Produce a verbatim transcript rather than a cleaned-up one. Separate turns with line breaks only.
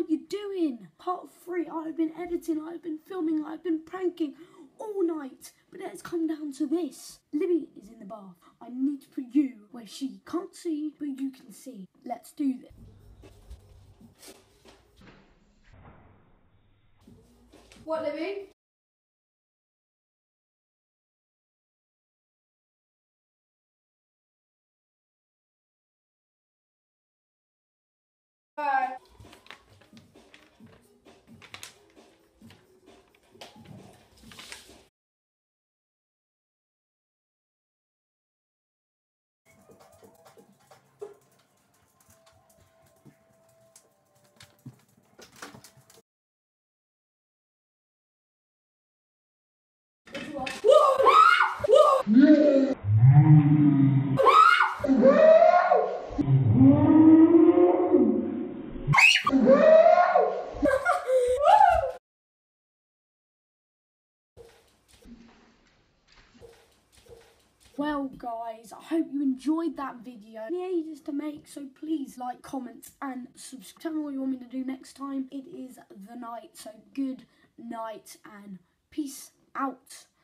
are you doing? Part three, I've been editing, I've been filming, I've been pranking all night. But it's come down to this. Libby is in the bath. I need to put you where she can't see, but you can see. Let's do this.
What, Libby? Bye.
Well guys, I hope you enjoyed that video. It took ages to make, so please like, comment and subscribe. Tell me what you want me to do next time. It is the night, so good night and peace out.